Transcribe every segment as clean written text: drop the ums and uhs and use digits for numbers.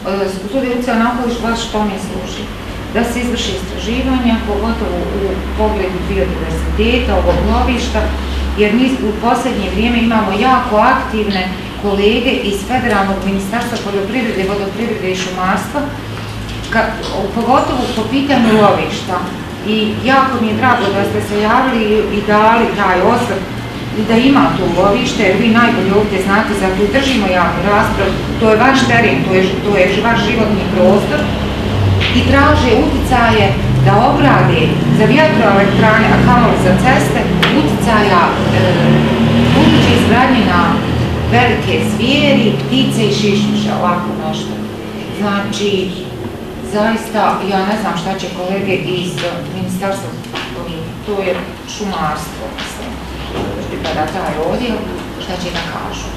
studija utjecaja na okoliš baš tome služi. Da se izvrši istraživanja, pogotovo u pogledu biodiverziteta, ovog lovišta, jer mi u posljednje vrijeme imamo jako aktivne kolege iz Federalnog ministarstva poljoprivrede, vodoprivrede i šumarstva, pogotovo po pitanju lovišta. I jako mi je drago da ste se javili i dali taj osvrt da ima tu lovište, jer vi najbolje ovdje znate, zato i držimo javnu raspravu, to je vaš teren, to je vaš životni prostor i traže utjecaje da obrade za vjetroelektrane, a kamoli za ceste, utjecaja buduće izgradnje na velike zvijeri, ptice i šišmiše, ovako nešto. Znači, zaista, ja ne znam šta će kolege iz ministarstva, to je šumarstvo, mislim, pripada taj odjel, šta će da kažu.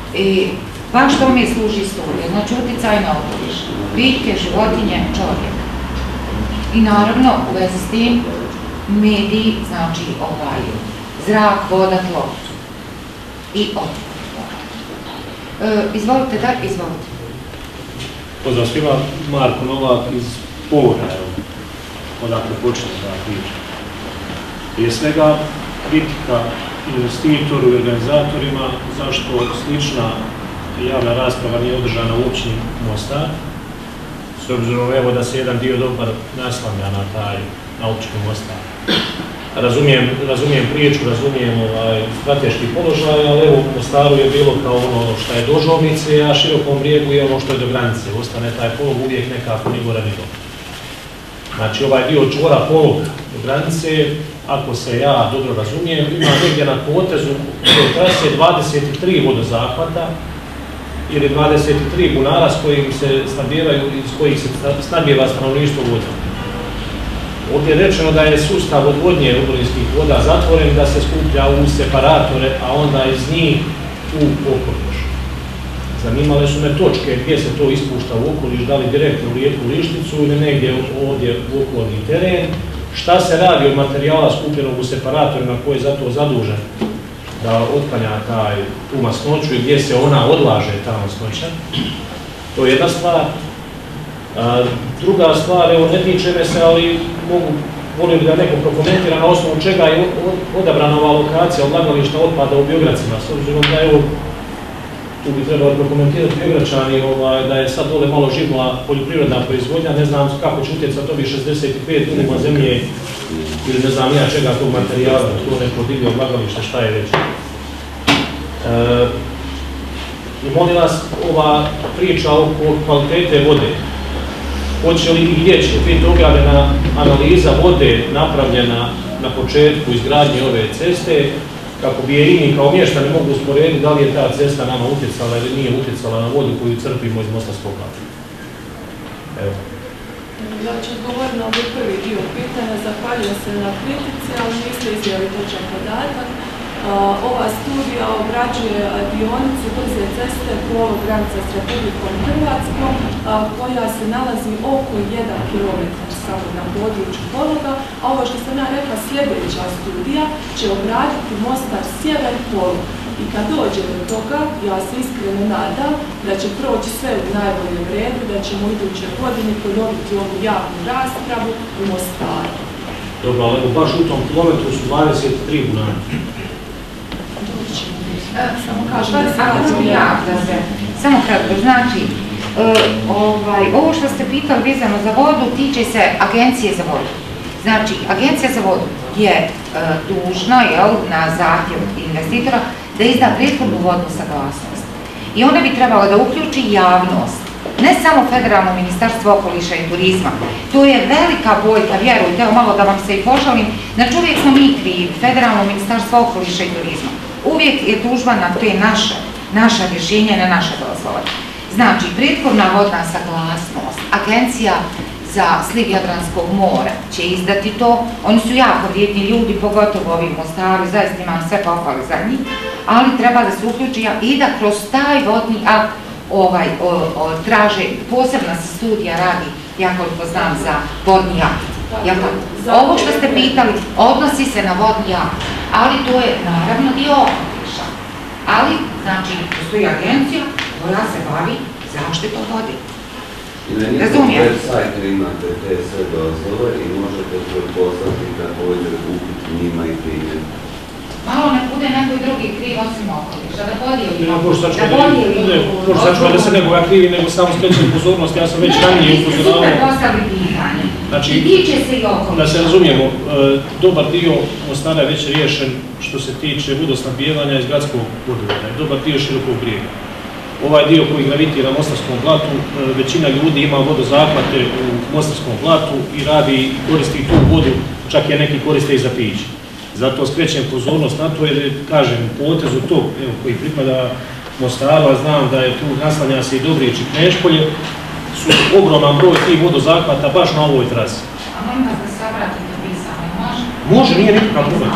Baš tome služi studija, znači utjecaj na okoliš, biljke, životinje, čovjek. I naravno, u vezi s tim, mediji, znači zrak, voda, tlo i otpor. Izvolite, da, izvolite. Pozdrav svima, Marko Novak iz Povora, odakle počne ta priča. Prije svega, kritika investitoru i organizatorima zašto slična javna rasprava nije održana u općini Mostar, s obzirom evo da se jedan dio dobar naslanja na općinu Mostar. Razumijem priču, razumijem strateški položaj, ali evo u Mostaru je bilo kao ono što je do Žovnice, a Širokom Brijegu je ono što je do granice. Ostane taj polog uvijek nekako ni gore ni dole. Znači ovaj dio čvora polog do granice, ako se ja dobro razumijem, ima negdje na potezu do trase 23 vodozahvata ili 23 bunara s kojim se snabdijevaju, iz kojih se snabdijeva stanovništvo vodom. Ovdje je rečeno da je sustav odvodnje oborinskih voda zatvoren, da se skuplja u separatore, a onda iz njih u okoliš. Zanimale su me točke gdje se to ispušta u okoliš, da li direktno u rijeku Lišticu ili negdje ovdje u okolni teren. Šta se radi od materijala skupljenog u separatorima koji je za to zadužen da otklanja tu masnoću i gdje se ona odlaže, ta masnoća. To je jedna stvar. Druga stvar, evo ne tiče me se, ali volim da neko prokomentira na osnovu čega je odabrana ova lokacija odlagališta otpada u Biogradcima, s obzirom da evo, tu bi trebalo prokomentirati Biogračani, da je sad dole malo živnula poljoprivredna proizvodnja, ne znam kako će utjecati ovih 65 dnuma zemlje ili ne znam ja čega tog materijala, to neko divlje odlagalište, šta je već. I molim vas, ova priča oko kvalitete vode, hoće li i gdje će biti objavljena analiza vode napravljena na početku izgradnje ove ceste, kako bi je i mi kao mještani mogu usporediti da li je ta cesta nama utjecala ili nije utjecala na vodu koju crpimo iz Mostarskog kotlova. Evo. Ja ću odgovoriti na ovaj prvi dio pitanja, zahvaljujem se na kritici, ali niste izjavili točan podatak. Ova studija obrađuje dionicu brze ceste polog granica s Republikom Hrvatskom, koja se nalazi oko 1 km samo na području pologa, a ovo što sam ja rekla, sljedeća studija će obraditi Mostar sjever polog. I kad dođe do toga, ja se iskreno nadam da će proći sve u najboljem redu, da ćemo iduće godine ponoviti ovu javnu raspravu u Mostaru. Dobro, ali baš u tom kilometru su 23 bunara. Samo kratko, znači, ovo što ste pitali vezano za vodu tiče se Agencije za vodu. Znači, Agencija za vodu je dužna na zahtjev investitora da izda prethodnu vodnu saglasnost. I ona bi trebala da uključi javnost, ne samo Federalno ministarstvo okoliša i turizma. To je velika boljka, vjerujte, evo malo da vam se i požalim, znači uvijek smo mi krivi, Federalno ministarstvo okoliša i turizma. Uvijek je tužba na te naša rješenja i na naše dozvole. Znači, prethodna vodna saglasnost, Agencija za sliv Jadranskog mora će izdati to. Oni su jako vrijedni ljudi, pogotovo ovi Mostaru, zaista imam sve pohvale za njih, ali treba da se uključi i da kroz taj vodni akt traže, posebna se studija radi, ja koliko znam, za vodni akt. Ovo što ste pitali odnosi se na vodni akt, ali to je naravno dio okoliša. Ali, znači, postoji agencija koja se bavi zaštitom vode. Razumijem? Na web sajtu imate te sve dozvole i možete poslati također upit njima i primjer. Malo ne bude neko i drugi kriv osim okoliša, da Ne, možda sačuva da se nekoga krivi, nego samo skrećem pozornost, ja sam već ranije upozoravao. Super postavili pitanje. Znači, I tiče se i okoliša. Da se razumijemo, dobar dio Mostara je već riješen što se tiče vodosnabdijevanja iz gradskog vodovoda, dobar dio Širokog brijega. Ovaj dio koji gravitira Mostarskom blatu, većina ljudi ima vodozahvate u Mostarskom blatu i radi i koristi tu vodu, čak je neki koriste i za piće. Zato skrećem pozornost na to jer, kažem, u potezu tog koji pripada Mostaru, a znam da je tu naslanja se i Dobrić i Knešpolje, su ogroman broj tih vodozahvata baš na ovoj trasi. A molim vas da se obratite pisano, može? Može, nije nikakav problem.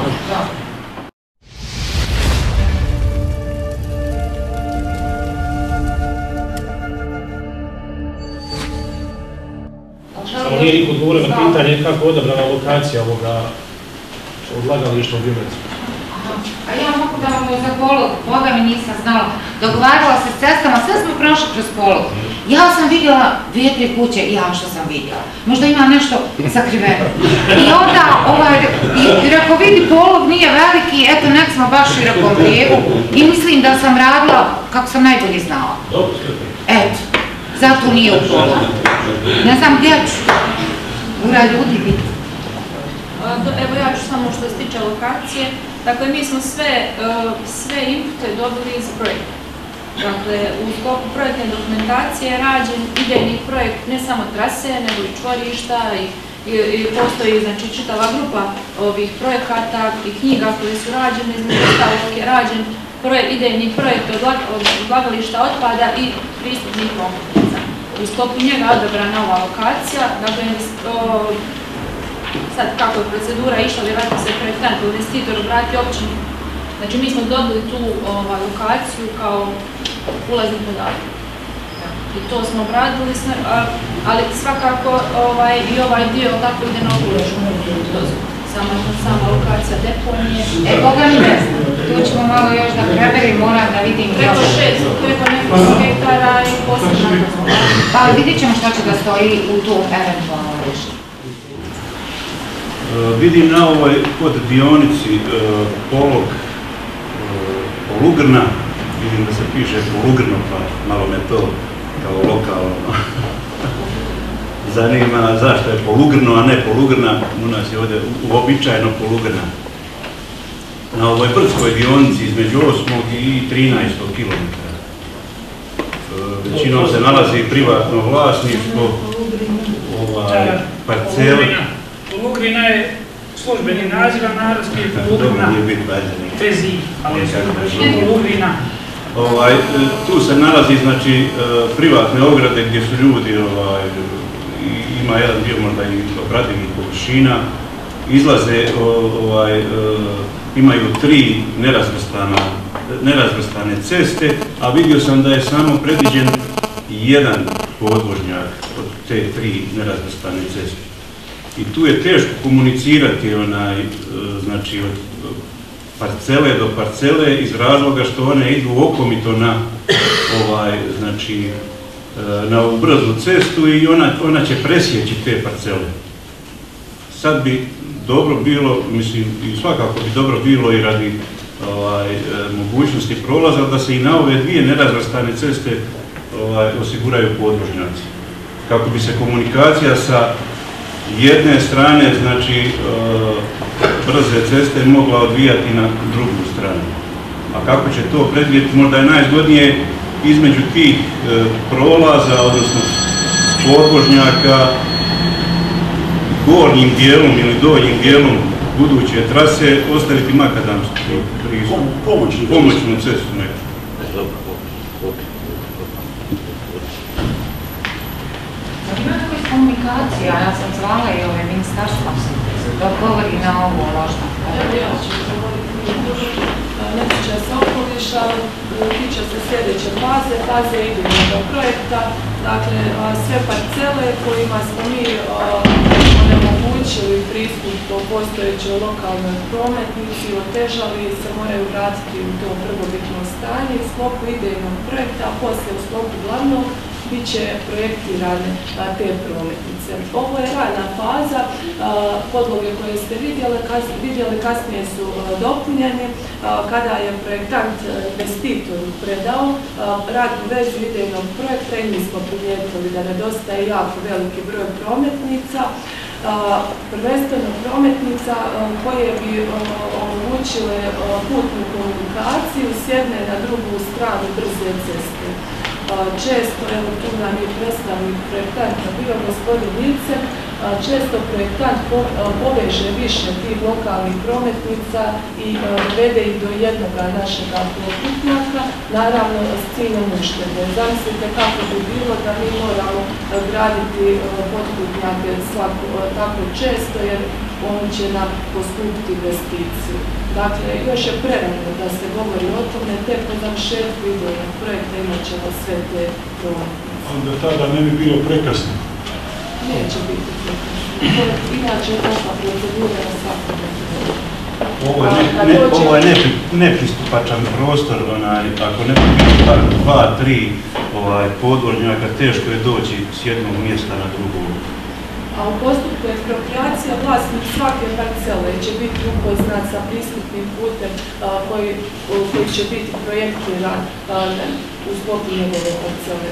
Samo nije niko odgovorio na pitanje kako je odabrana lokacija ovoga odlagališta u Biomecu. A ja mogu da vam za Polog, Boga mi nisam znala, dogovarala se s cestama, sve smo prošli kroz Polog. Ja sam vidjela 2-3 kuće, ja što sam vidjela. Možda ima nešto sakriveno. I onda, jer ako vidi Polog nije veliki, eto nek smo baš u Širokom brijegu i mislim da sam radila kako sam najbolje znala. Eto, zato nije u Pologu. Ne znam gdje ću. Ura ljudi biti. Evo ja ću samo što se tiče lokacije. Dakle, mi smo sve inpute dobili iz projekta. Dakle, u sklopu projektne dokumentacije je rađen idejni projekt ne samo trase, nego i čvorišta i postoji znači čitava grupa ovih projekata i knjiga koje su rađene, između ostalog je rađen idejni projekt odlagališta otpada i pristupnih prometnica. U sklopu njega je odabrana ova lokacija, dakle, sad kako je procedura išla, vjerojatno se projektant u investitoru vrati općini. Znači mi smo dobili tu lokaciju kao ulazni podatak. I to smo obradili, ali svakako i ovaj dio tako ide na okolišnu dozvolu. Sama lokacija deponije. Boga mi ne znam, tu ćemo malo još da preberim, moram da vidim preko 6, preko nekog hektara i posebno. Pa vidit ćemo što će da stoji u tu eventualno rešenje. Vidim na ovoj pod dionici Polog Polugrna, vidim da se piše Polugrno, pa malo me to kao lokalno zanima zašto je Polugrno, a ne Polugrna, u nas je ovdje uobičajeno Polugrna. Na ovoj brdskoj dionici između 8. i 13. kilometra. Većinom se nalazi privatno vlasništvo, parcele. Polugrina je službeni naziv, a narodski je Polugrina bez i, ali je službeni Polugrina. Tu se nalazi znači privatne ograde gdje su ljudi, ima jedan dio možda i obradivih površina, izlaze, imaju 3 nerazvrstane ceste, a vidio sam da je samo predviđen jedan podvožnjak od te 3 nerazvrstane ceste. I tu je teško komunicirati znači od parcele do parcele iz razloga što one idu okomito na ovu brzu cestu i ona će presjeći te parcele. Sad bi dobro bilo, mislim i svakako bi dobro bilo i radi mogućnosti prolaza da se i na ove 2 nerazvrstane ceste osiguraju podvožnjaci. Kako bi se komunikacija sa jedne strane, znači brze ceste mogla odvijati na drugu stranu. A kako će to predvidjeti, možda je najzgodnije između tih prolaza, odnosno podvožnjaka, gornjim dijelom ili donjim dijelom buduće trase ostaviti makadamsku pristup, pomoćnu cestu neku. Komunikacija, ja sam zvala i ove ministarstva da odgovori na ovo možda. Ja ću govoriti, ne tiče se okoliša, tiče se sljedeće faze idejnog projekta, dakle sve parcele kojima smo mi onemogućili pristup po postojećoj lokalnoj prometnici, otežali se moraju vratiti u to prvobitno stanje u sklopu idejnog projekta, a poslije u sklopu glavnog bit će projektirane te prometnice. Ovo je rana faza, podloge koje ste vidjeli kasnije su dopunjene. Kada je projektant investitoru predao radnu vezu idejnog projekta i mi smo primijetili da nedostaje jako veliki broj prometnica, prvenstveno prometnica koje bi omogućile putnu komunikaciju s jedne na drugu stranu brze ceste. Često, evo tu nam je predstavnik projektanta bio gospodin Lice, često projektant poveže više tih lokalnih prometnica i vede ih do jednoga našega putnjaka, naravno s ciljem uštede. Zamislite kako bi bilo da mi moramo graditi potputnjake tako često, jer oni će nam poskupiti investiciju. Dakle, još je prerano da se govori o tome, tek po završetku idejnog projekta imat ćemo sve te prometnice. Onda tada ne bi bilo prekasno. Neće biti prekasno. Inače je takva procedura na svakom projektu. Ovo je nepristupačan prostor, ako ne bi bilo 2-3 podvožnjaka, teško je doći s jednog mjesta na drugo. A u postupku eksproprijacije vlasnik svake parcele će biti upoznat sa pristupnim putem koji će biti projektiran u sklopu njegove parcele.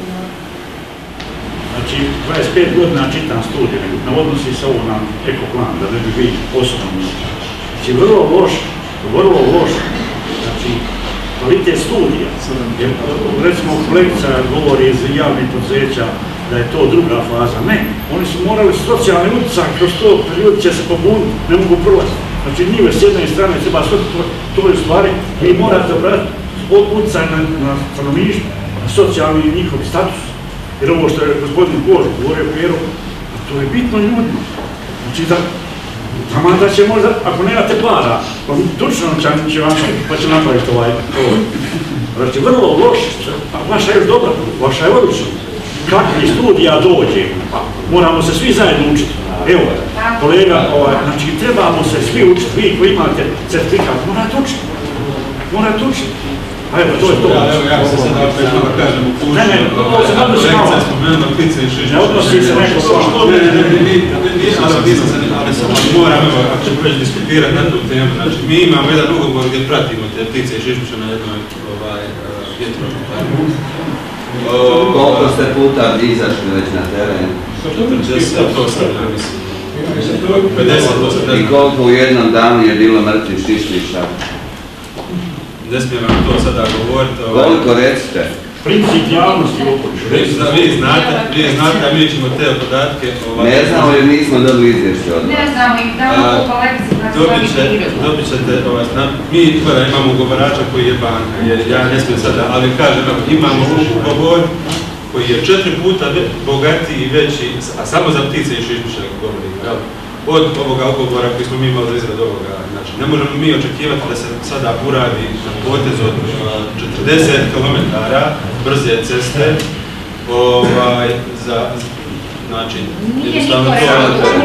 Znači, 25 godina čitam studije, ne odnosi se ovo na ekoplan, da ne bi biti osobno. Znači, vrlo loš, znači, kvalitet studija. Recimo, kolegica govori iz javnih poduzeća da je to druga faza. Ne, oni su morali socijalni utjecaj, kroz to ljudi će se pobuniti, ne mogu prolaziti. Znači, njive s jedne strane treba sve to je stvari, vi morate obratiti utjecaj na stanovništvo, na socijalni njihov status. Jer ovo što je gospodin Kož govorio Pero, to je bitno ljudima. Znači da će možda, ako nemate para, tučno će vam pa će napraviti ovaj. Znači vrlo loše, a vaša je još dobra, vaša je odlična. Kakvi studija dođe, moramo se svi zajedno učiti. Evo, kolega, znači trebamo se svi učiti, vi koji imate certifikat, morate učiti. A evo, to je to. Ja se sad opet malo kažem u kuću. Ne, ovo se odnosi malo. Kolegica je spomenula klice i šišće. Ne odnosi se neko što. Ali samo moram, ako ćemo već diskutirati na tu temu, znači mi imamo jedan ugovor gdje pratimo te ptice i šišće na jednoj vjetroelektrani. Koliko ste puta izašli već na teren? 48, ja mislim. 50%. I koliko u jednom danu je bilo mrtvih šišliša? Ne smijem vam to sada govoriti. Koliko recite? Princip javnosti u okolišu. Vi znate, a mi ćemo te podatke... Ne znamo jer nismo dobili izvješće od vas. Ne znamo ih damo u kolekciju kad se dobit ćete, mi imamo ugovarača koji je banka, ja ne smijem sada, ali kažem, imamo ugovor koji je 4 puta bogatiji i veći, a samo za ptice i šišmiše govorimo, jel? Od ovoga ugovora koji smo mi imali za izradu ovoga, znači ne možemo mi očekivati da se sada uradi potez od 40 km brze ceste, znači, jednostavno to je...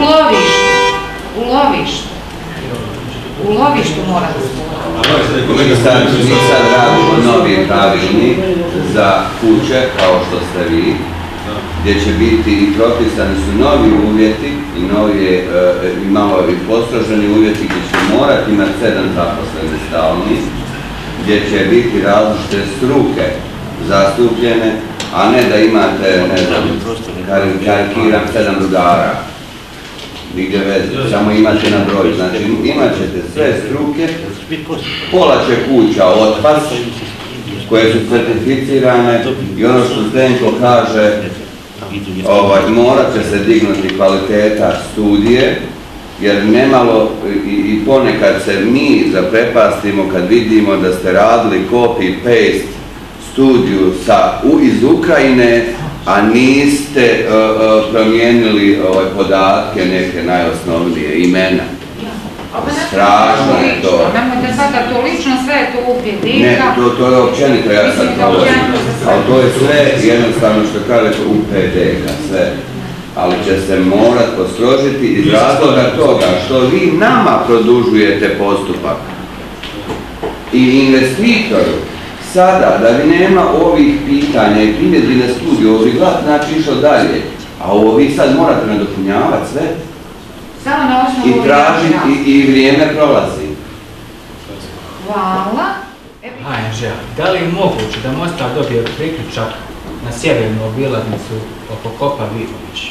U lovištu mora da se Mi sad radimo novi pravilnik za kuće, kao što ste vi, gdje će biti i propisani su novi uvjeti i malo i postroženi uvjeti gdje će morati imati 7 zaposlenih stalnih, gdje će biti različite struke zastupljene, a ne da imate, ne znam, karikiram 7 rudara. Nigdje veze, samo imate na broj. Znači imat ćete sve struke, pola će kuća otpast, koje su certificirane i ono što Zdenko kaže, morat će se dignuti kvaliteta studije, jer nemalo i ponekad se mi zaprepastimo kad vidimo da ste radili copy-paste studiju iz Ukrajine, a niste promijenili podatke, neke najosnovnije imena. Strašno je to. Nemojte sada to lično, sve je to UPDK. Ne, to je općenito, ja sad govorim. Ali to je sve jednostavno što kažete UPDK, sve. Ali će se morat postrožiti iz razloga toga što vi nama produžujete postupak. I investitoru Sada, da bi nema ovih pitanja i primjedbi na studiju, ovo bi glas znači išao dalje, a ovo vi sad morate nadopunjavati sve. Samo na osnovu i tražiti i vrijeme prolazi. Hvala. Anđela, da li je moguće da Mostar dobije priključak na sjevernu obilaznicu oko Kopa Vidović?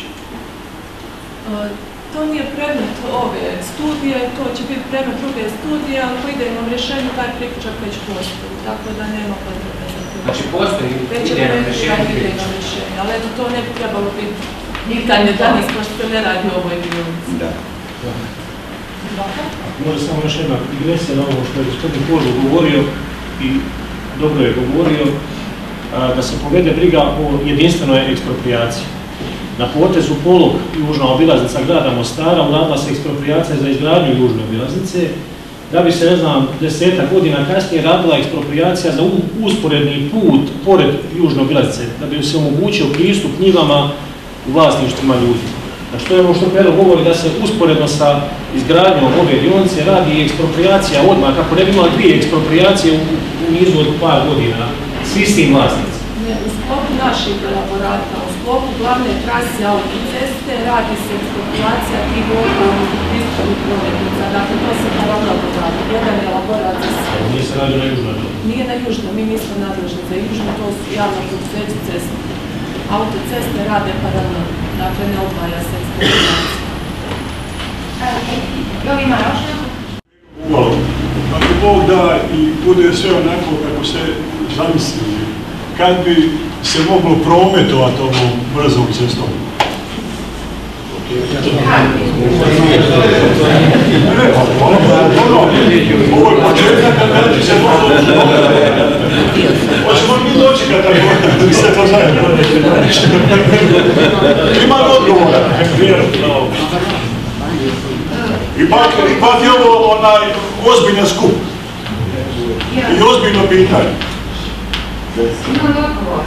To nije predmet ove studije, to će biti predmet druge studije, ali po idejnom rješenju taj priključak već postoji, tako da nema potrebe za to. Znači postoji idejno rješenje, ali eto to ne bi trebalo biti pitanje danas, pošto se ne radi o ovoj dionici. Da. Može samo još jedna digresija na ovo što je gospodin Kožu govorio i dobro je govorio, da se povede briga o jedinstvenoj eksproprijaciji. Na potezu Polog, južna obilaznica grada Mostara, uradila se eksproprijacija za izgradnju južne obilaznice, da bi se, ne znam, 10 godina kasnije radila eksproprijacija za usporedni put pored južne obilaznice, da bi se omogućio pristup njivama u vlasništvima ljudi. Znači to je ono što Pero govori, da se usporedno sa izgradnjom ove dionice radi i eksproprijacija odmah, kako ne bi imala dvije eksproprijacije u nizu od par godina, svi s tim vlasnicima. U sklopu naših elaborata, u sklopu glavne trase autoceste radi se eksproprijacija tih odgovornih pristupnih prometnica. Dakle, to se paralelno radi. Jedan je elaborat za sve. Nije se radi na južno? Nije na južno, mi nismo nadležni za južno, to su javno poduzeće ceste. Autoceste rade paralelno, dakle ne odvaja se eksproprijacija. Jel ima još neko? Ako Bog da i bude sve onako kako se zamislili, kad bi se moglo prometovati ovom brzom cestom? Ovo je početak kad bi se moglo prometovati. Hoćemo mi dočekati tako sve to zajedno. Ima odgovora. Ipak je ovo onaj ozbiljan skup. I ozbiljno pitanje. Imam odgovor.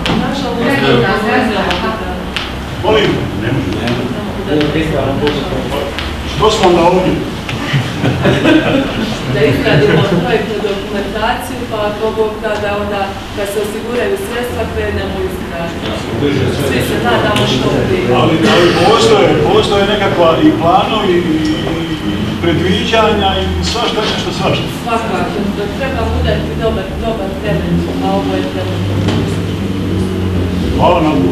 Molim? Ne može. Što smo onda ovdje? Da izgradimo projektnu dokumentaciju, pa ako Bog da onda kad se osiguraju sredstva krenemo u izgradnju. Svi se nadamo što prije. Ali postoje nekakva i planovi i predviđanja i svašta nešto svašta. Svakako, treba udati dobar temelj, a ovo je temelj. Hvala nam.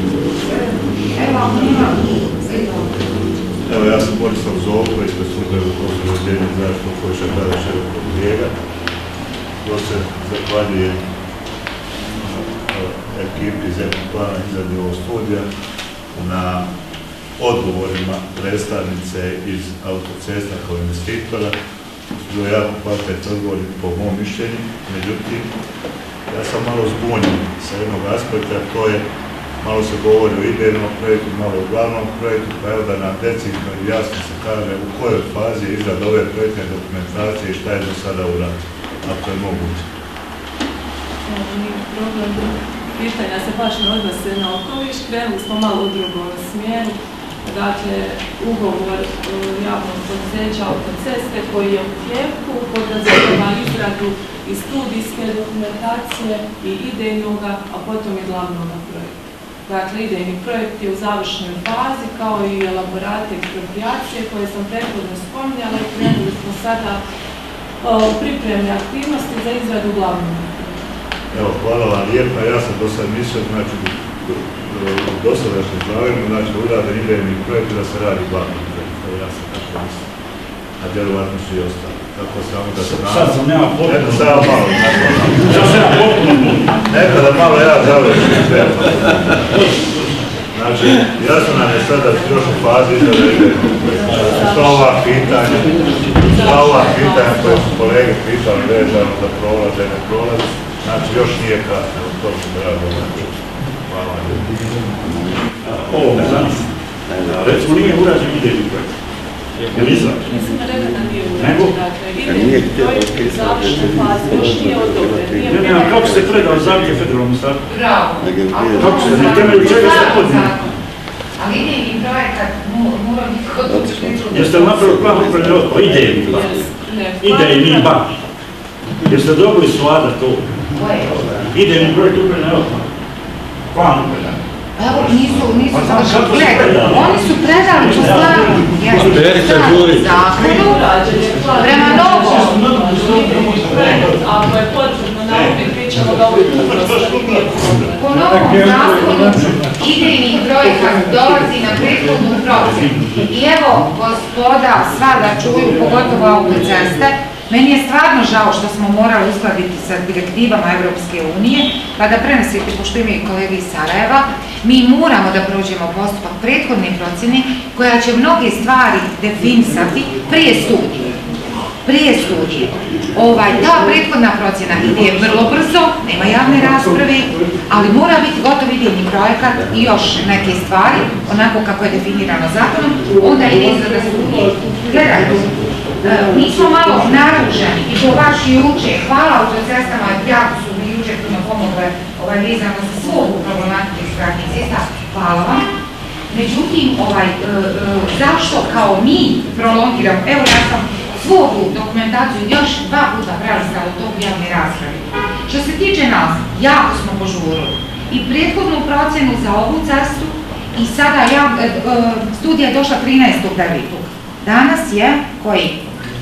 Evo, ja sam Borislav Zolko, ispred službe u prostornom uređenju zaštite okoliša grada Šerokog Brijega. To se zahvaljuje ekipi Zemljnog plana izradi ovog studija na odgovorima predstavnice iz autocesta kao investitora. Bilo je jako kvalitetni odgovor po mom mišljenju, međutim, ja sam malo zbunjen sa jednog aspekta, to je malo se govori o idejnom projektu, malo o glavnom projektu, pa evo da nam decidno i jasno se kaže u kojoj fazi je izrada ove projektne dokumentacije i šta je do sada urađeno, ako je moguće. Problem pitanja se baš ne odnose na okoliš, krenuli smo malo u drugom smjeru. Dakle, ugovor javnog poduzeća autoceste koji je u tijeku, podrazumijeva izradu i studijske dokumentacije i idejnoga, a potom i glavnog projekta. Dakle, idejni projekt je u završnoj fazi, kao i elaborate eksproprijacije koje sam prethodno spominjala i krenuli smo sada u pripremne aktivnosti za izradu glavnog projekta. Evo, hvala vam lijepa. Ja sam do sad mislio, znači, u dosadašnjem izlaganju, znači, uraden idejni projekt da se radi glavni projekt. Ja sam tako mislio. A vjerovatno su i ostali. Tako samo da se sad sam nema potpuno. Eto, sada malo. Eto, da malo ja završim sve. Znači, jasno nam je sada još u fazi izrada idejnog projekta. Sva ova pitanja koje su kolege pitali vezano za prolaze i ne prolaze, znači još nije kasno, to što da radimo. Hvala vam. Ovo me znam. Recimo nije urađen idejni projekt. Mislim da da nije urađen, dakle, idejni projekt u završnoj fazi još nije odobren. Ne, kako ste predao zahtjev federalnom startu? Bravo. Kako ste, na temelju čega ste podnijeli? Ali idejni projekat mora biti kod učinu. Jeste li napravili plan upravljanja otpada? Idejni plan. Idejni ban. Jeste dobili svada to? Koje? idejni projekt upravljanja otpada. Plan upravljanja. Evo, nisu završili. Gledaj, oni su predali po starom zakonu prema novom. Ako je potrebno na uvid, mi ćemo ga uvijek uprostiti. Po novom zakonu idejni projekat dolazi na prethodnu procjenu. I evo, gospoda, sva da čuju, pogotovo autoceste, meni je stvarno žao što smo morali uskladiti sa direktivama Evropske unije, pa da prenesete, pošto imaju kolege iz Sarajeva, mi moramo da prođemo postupak prethodne procjene koja će mnoge stvari definisati prije studije. Ta prethodna procjena ide vrlo brzo, nema javne rasprave, ali mora biti gotov idejni projekat i još neke stvari, onako kako je definirano zakonom, onda ide izrada studije. Gledajte, mi smo malo naruženi i to baš juče, hvala autocestama, jako su mi juče puno pomogle vezano za svu problematiku izgradnje cesta, hvala vam. Međutim, zašto kao mi prolongiramo, evo ja sam svu ovu dokumentaciju još 2 puta prelazila od tog javne rasprave. Što se tiče nas, jako smo požurili i prethodnu procjenu za ovu cestu i sada studija je došla 13.9. Danas je koji?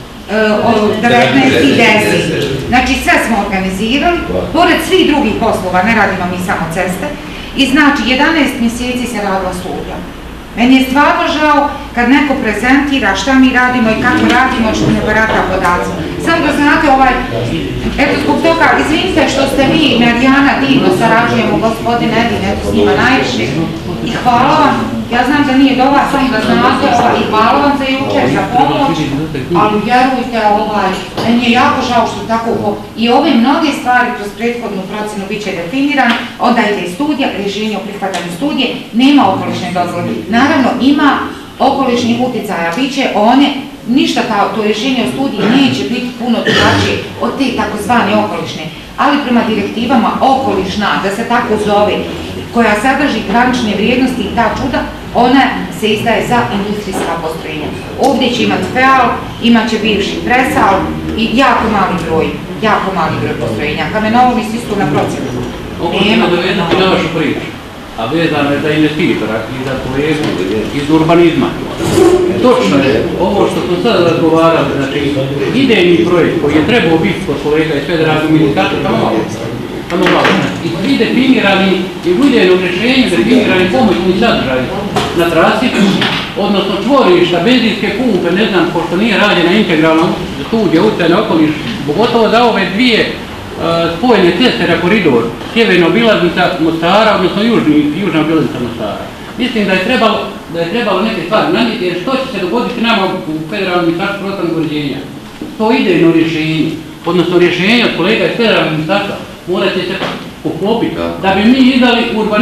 19.10. Znači sve smo organizirali, pored svih drugih poslova, ne radimo mi samo ceste, i znači 11 mjeseci se radila studija. Meni je stvarno žao kad neko prezentira šta mi radimo i kako radimo, što ne barata podacima. Samo da znate, eto zbog toga, izvinite što ste vi, Marijana, divno sarađujemo, gospodin Edin, eto s njima najviše. I hvala vam, ja znam da nije do vas, samo da znate, i hvala vam za jučer, za pomoć, ali vjerujte, meni je jako žao što tako, i ove mnoge stvari kroz prethodnu procjenu bit će definiran, onda ide studija, rješenje o prihvatanju studije, nema okolišne dozvole. Naravno, ima okolišnih uticaja, bit će one, ništa to rješenje o studiji neće biti puno drugačije od te takozvane okolišne, ali prema direktivama okolišna, da se tako zove, koja sadrži granične vrijednosti i ta čuda, ona se izdaje za industrijska postrojenja. Ovdje će imati feal, imat će bivši presal i jako mali broj postrojenja. Kamenolomi su isto na procjenu. Ovo ćemo dovedati na vašu priču, a vezano je za investitora i za kolegu iz urbanizma. Točno je, ovo što smo sada razgovarali, znači idejni projekt koji je trebao biti kod kolega iz federalnog ministarstva, tamo malo, i svi definirani i u idejnom rješenju definirani pomoćni sadržaj na trasi, odnosno čvorišta, benzinske pumpe, ne znam, pošto nije rađena integralna studija utjecaja na okoliš, pogotovo za ove dvije spojene ceste na koridor, sjeverna obilaznica Mostara, odnosno južna obilaznica Mostara. Mislim da je trebalo neke stvari nanijeti, jer što će se dogoditi nama u federalnom ministarstvu prostornog uređenja? To idejno rješenje, odnosno rješenje od kolega iz federalnog ministarstva, morat će se poklopiti da bi mi izdali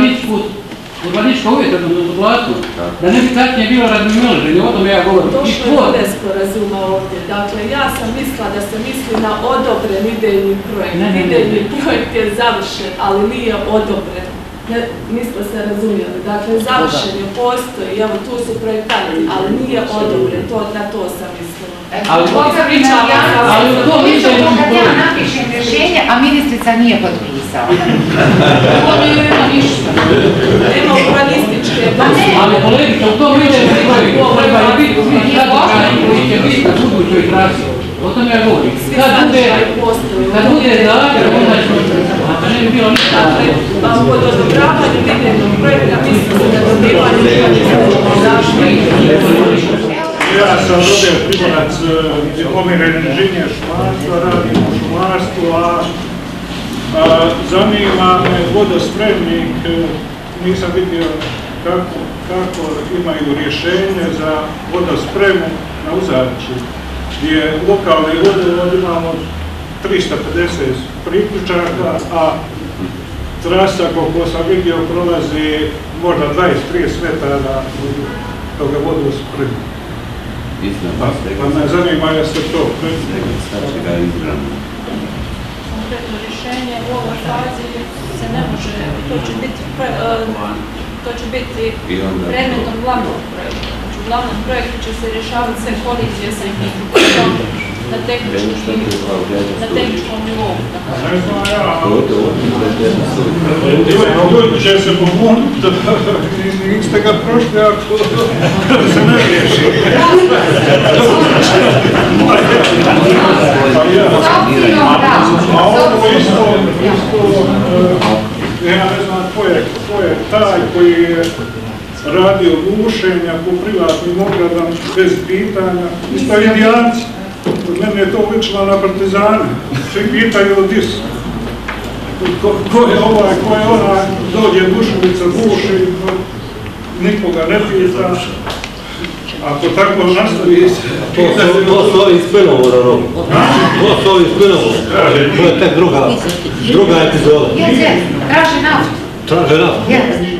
urbaničko uvjete, odnosno suglasnost, da ne bi kasnije bilo razmimoilaženje, o tome ja govorim. Došlo je do nesporazuma ovdje, dakle ja sam mislila da se misli na odobren idejni projekt. Idejni projekt je završen, ali nije odobren. Nismo se razumjeli, dakle završen je, postoji, evo tu su projektanti, ali nije odobren, na to sam mislila. Ali kad ja napišem rješenje, a ministrica nije potpisala. To nema ništa. Nema urbanističke. Ali kolegica, u tom idejnom projektu trebaju biti svi sadržaji koji će biti na budućoj trasi. O tom ja govorim. Kad bude Zagreb, onda ćemo... Pa ne bi bilo ništa. Kod odobravanja idejnog projekta mislim se da dobivanje Ja sam Robert Priborac, diplomirani inženjer šumarstva, radim u šumarstvu, a zanima me vodospremnik, nisam vidio kako imaju rješenje za vodospremu na Uzavči, gdje lokalni vodovod imamo 350 priključaka, a trasa, koliko sam vidio, prolazi možda 20-30 metara toga vodospremnika. Pa me zanima jeste to konkretno rješenje u ovoj fazi se ne može, to će biti predmetom glavnog projekta. Znači u glavnom projektu će se rješavati sve kolizije sa infrastrukturom na tehničkom nivou. Ne znam ja, ljudi će se pobuniti, niste ga prošli ako se ne riješi. A ovo isto, ja ne znam ko je taj koji je radio gušenja po privatnim ogradama bez pitanja, isto indijanci. Mene je to ličilo na partizane. Svi pitaju od Isu. Ko je ovaj, ko je onaj, dođe bušovica, buši, nikoga ne pita. Ako tako nastavi se... To su ovi iz Plinovoda, to su ovi iz Plinovoda. To je tek druga epizoda. Traže naftu. Traže naftu?